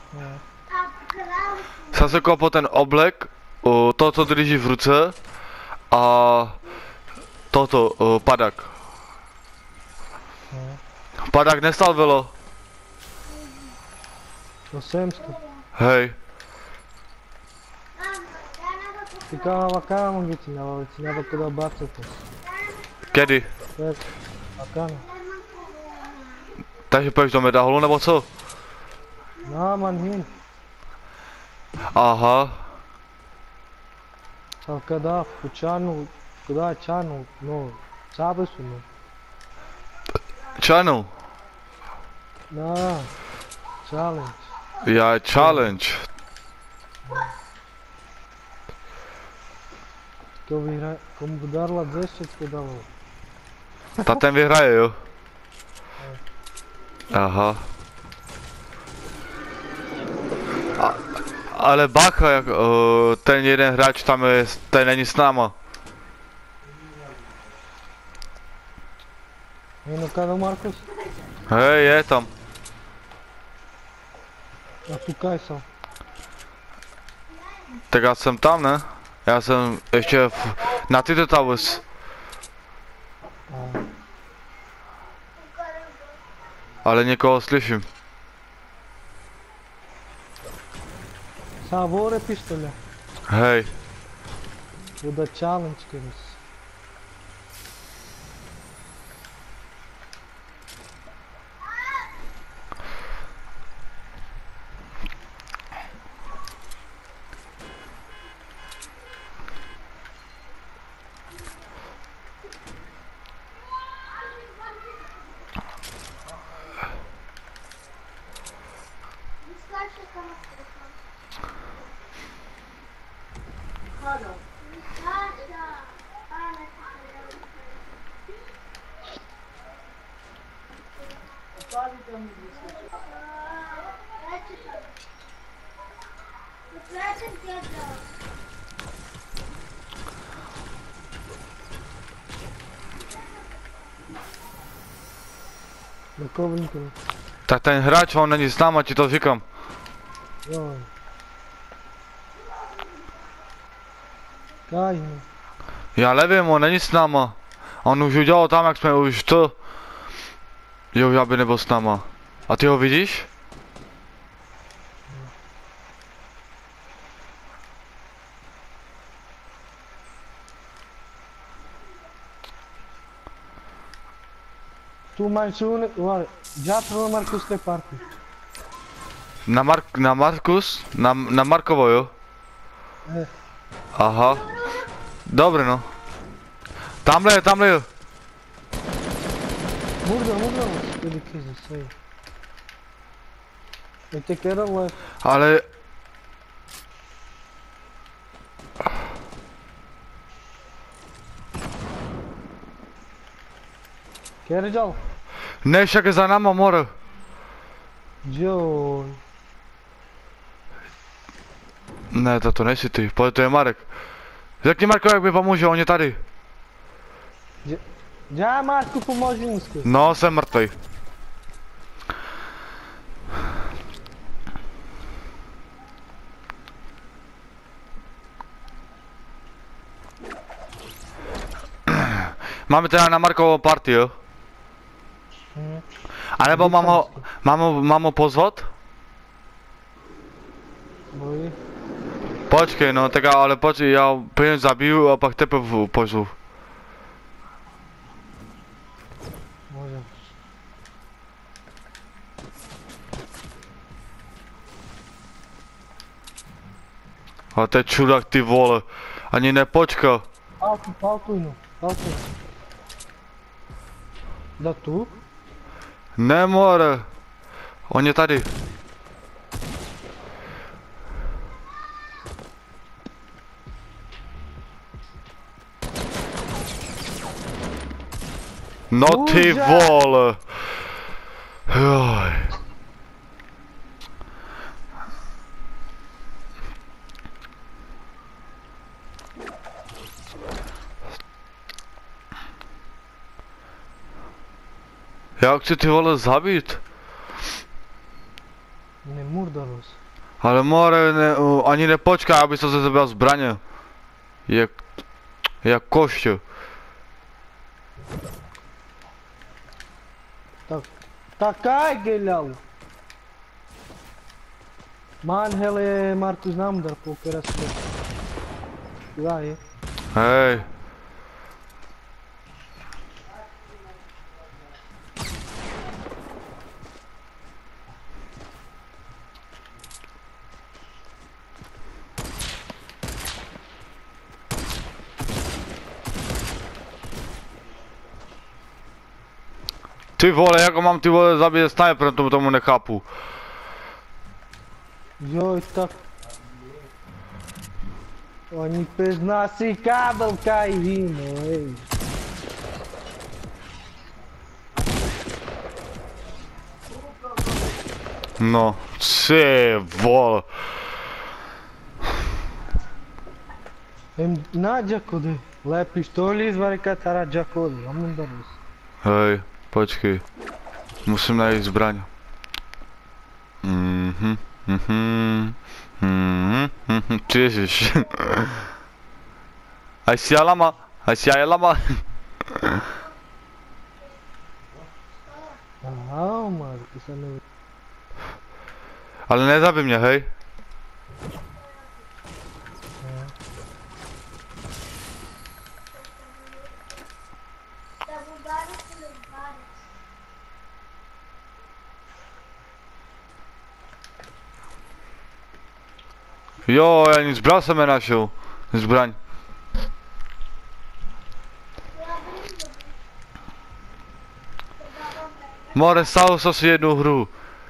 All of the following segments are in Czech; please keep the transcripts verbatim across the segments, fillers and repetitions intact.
Ne. Jsem se koupil ten oblek, uh, to, co drží v ruce, a toto, uh, padak. Ne. Padak nestal bylo. osemsto. Hej. Ty kámo, kámo, kde ti navali, ti navali kdo bacete. Kedy? Tak, a kámo. Takže půjdeš do Medaholu nebo co? No, man hin. Aha. Al kada, pučanu, kada čanu, no, sabe su, no. Čanu? Da, challenge. Já challenge. To vyhra, komu by darla deset, to dalo. Ta ten vyhraje, jo? Aha. A, ale bacha, jak, uh, ten jeden hráč tam je, ten není s náma. Hej, no kada, Markus? Hej, je tam. A tu kaj sam? Tak já jsem tam, ne? Já jsem ještě v, na tyto towers. A, Ale někoho slyším. Savore pištolja. Hej. Bude challenge, keres. Na kovníku. Tak ten hráč, on není s náma, ti to říkám. Jo. Kaj, no. Já nevím, on není s náma. On už udělal tam, jak jsme už to. Jo, aby nebyl s náma. A ty ho vidíš? Tu máš un, uvar, já pro Markus té party. Na Mark, na Markus? Na, na Markovo, jo? Eh, Aha. Dobre, no. Tamhle je, tamhle je. murda, murda, ili kiza, sve. I te kera left. Ale... Kera džal? Ne, však je za náma more. Joj. Ne, to to nejsi ty, pojď, to je Marek. Řekni Marko, jak mi pomůže, on je tady. Já Marku pomoži muske. No, jsem mrtvej. Máme teda na Markovo party, jo? Hmm. A nebo mám ho, mám ho, mám ho pozvat? Boji. Počkej, no, tak ale počkej, já pěkně zabiju a pak teprve pozvu. Može. A to je čudák, ty vole, ani nepočkal. Paltu, paltuj no, paltuj. Da tu? Ne, more. On je tady. No ty Bože. vole. Joj. Já chci ty vole zabít. Nemurdalos. Ale more, ne, uh, ani nepočká, aby se zabral zbraně. Jak, jak koště. Tak, tak kaj geliau. Man hele Martus namdar po kerasle. Kуда je? Hej. Ty vole, jako mám ty vole zabít sniper, tomu tomu nechápu. Joj, tak. Oni pes nasi kabel kaj hino, ej. No, ty vole. Em na Jakode. Le pištoli zvari katara Jakode, amndaros. Hej, počkej. Musím najít zbraň. Mhm, mhm, mhm, mhm, ježiš. Aj si ja lama, aj si aj lama. Aha, Markus, a ne... Ale nezabij mě, hej. Jo, já nic zbral jsem nenašel. Zbraň. More, stalo se si jednu hru.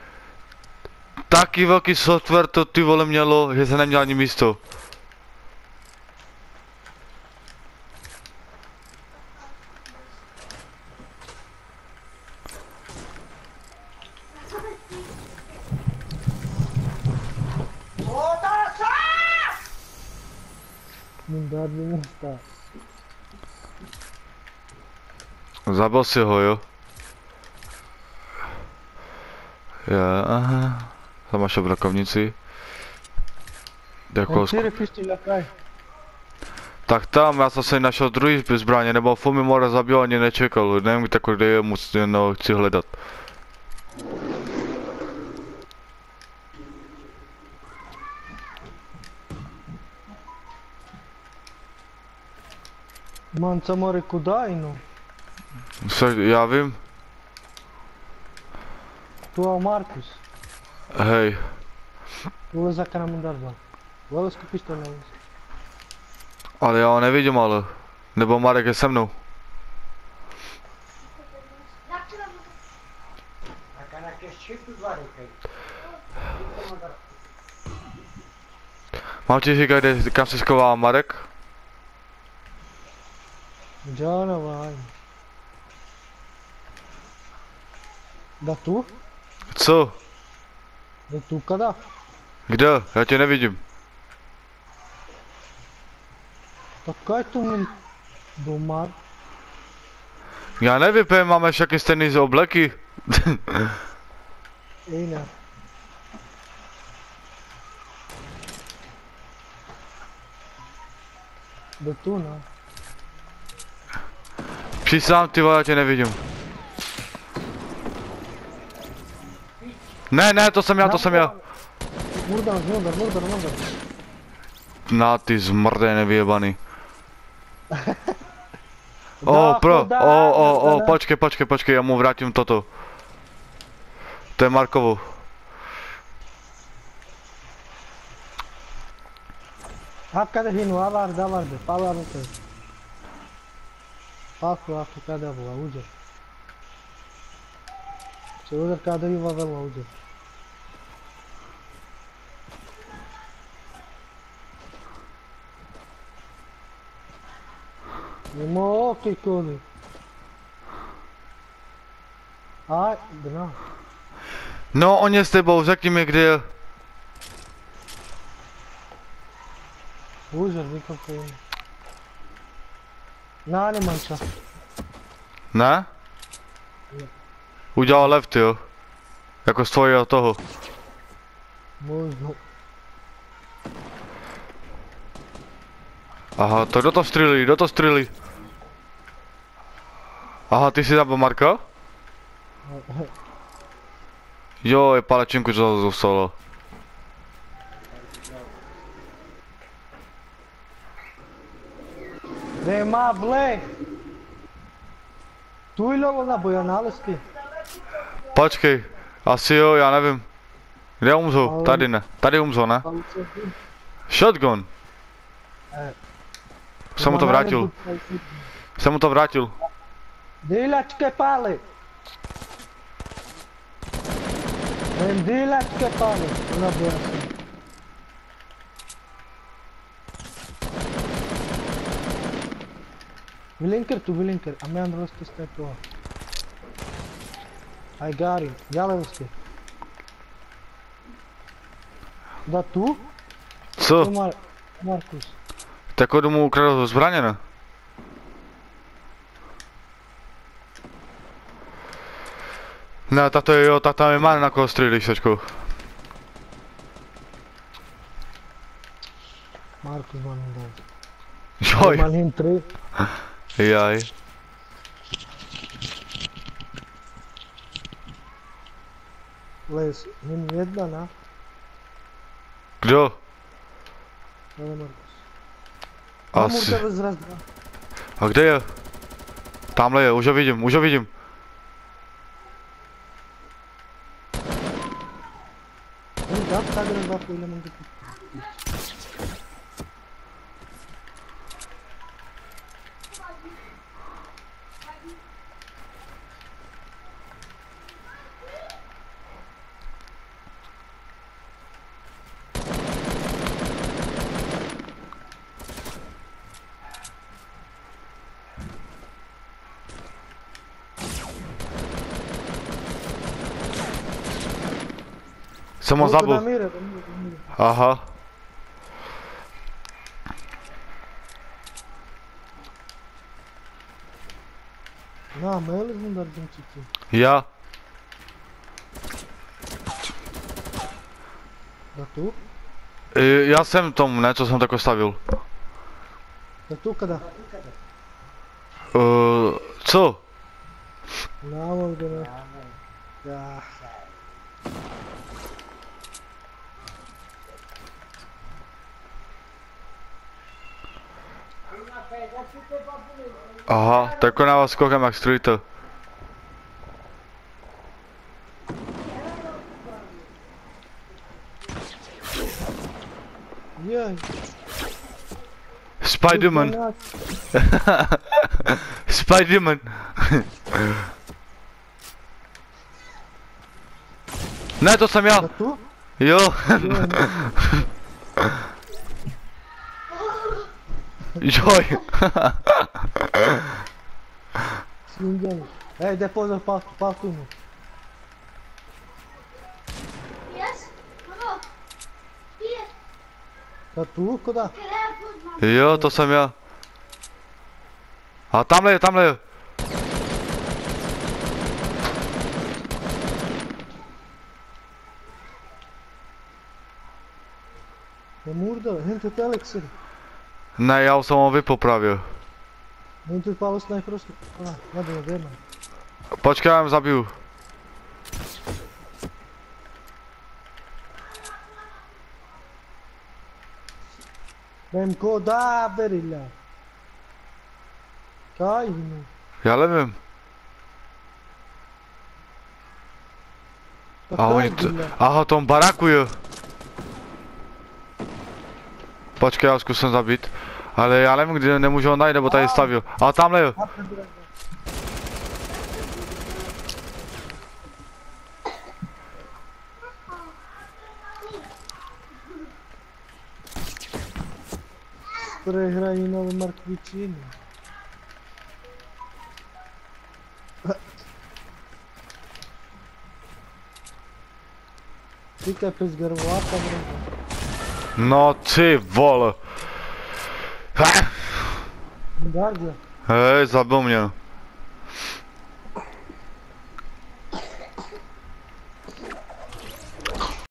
Taky velký software to ty vole mělo, že se neměl ani místo. Mundar nesta. Zabil si ho, jo? Já, aha. Tam máš v rakovnici. Jako Čtyři pištole kaj. tak tam, já jsem si našel druhý zbraně, nebo Fumi Mora zabil, ani nečekal, nevím tak, kde je, musím, no, chci hledat. Man co more kuda ino. Co, já vím, Tu au Markus. hej, Ule za kana mundar dal. Ule sku pištole. ale já ho nevidím, ale, nebo Marek je se mnou. Mám ti říkat, kde- kam se schová Marek? Jana vai. Da tu? Co? Da tu kada? Kde? Já tě nevidím. Tak kaj tu mi domar? Já nevím, protože máme všechny stejný z obleky. Ej ne. Da tu no. Přísám, ty vole, já tě nevidím. Ne, ne, to jsem já, to jsem já. Murdar, murdar, murdar, murdar. Na ty zmrdé nevyjebaný. O, pro, o, o, o, počkej, počkej, počkej, já mu vrátím toto. To je Markovo. Hak kada hinu, avar, davar de, pavar de. Paku, aku kada vla, uđe. Se udar kada iva vela uđe. Nemo oki koli. Aj, dna. No, on je s tebou, řekni mi, kde je. Uđer, nikam se ima. Na, neman ča. Ne? Udělal left, jo. Jako z tvojeho toho. Možno. Aha, to kdo to střílí, kdo to střílí? Aha, ty jsi zabil Marka? Jo, je palečinku, co zůstalo. Nema ble! Tu ili ovo naboja nalezky? Počkej, asi jo, já nevím. Kde umřel? Ale- Tady ne, tady umřel, ne? Shotgun. Eh. Jsem mu to vrátil, jsem mu to vrátil. Dilačke pale! Vem dilačke pale! Naboja se. Vilinker tu vilinker, a me androske stepo. I got him, Jalevski. Da tu? Co? Tu Mar Markus. Tak kdo mu ukradl zbraně, ne? Ne, tato je jo, tato je má na koho střílíš, Sačku. Markus man dal. Joj, Man him tri. jaj. Les, him jedna na. Kdo? Ale Markus. Asi. Asi. Zraz dva. A kde je? Tamhle je, už ho vidím, už ho vidím. Him dap tagre dva pojle man ga. Jsem ho zabil. Damire, damire, damire. Aha. Na, mail znam da radim citu. Já. Da tu? I, já jsem tom, ne, co jsem tako stavil. Da tu kada? Uh, co? Na ovdje ne. Ja. Aha, tak na vás koukám, jak střílíte. Jej. Spiderman. Spiderman. Ne, to jsem já. Da tu? Jo. Joj. Svinjani. Ej, de pozor, pal, pal tu mu. Yes? Hello? Here. Da tu, kuda? Can I put my Jo, to jsem já. A tamhle je, tamhle je. Je murdar, hem tu telexer. Ne, já už jsem ho vypopravil. Hem tu palo sniper osta. Ah, nada, nada, man. Počkej, já jim zabiju. Vem ko da berilla. Kaj hinu. Já nevím. A oni t... Aha, tom baraku je. Počkej, já zkusím zabít. Ale já nevím, kde nemůžu ho najít, nebo tady stavil. A tamhle je. Prehrají na Markvičinu. Fica pes garvata, bro. No ty vole. Guarda. Hej, zabil mě.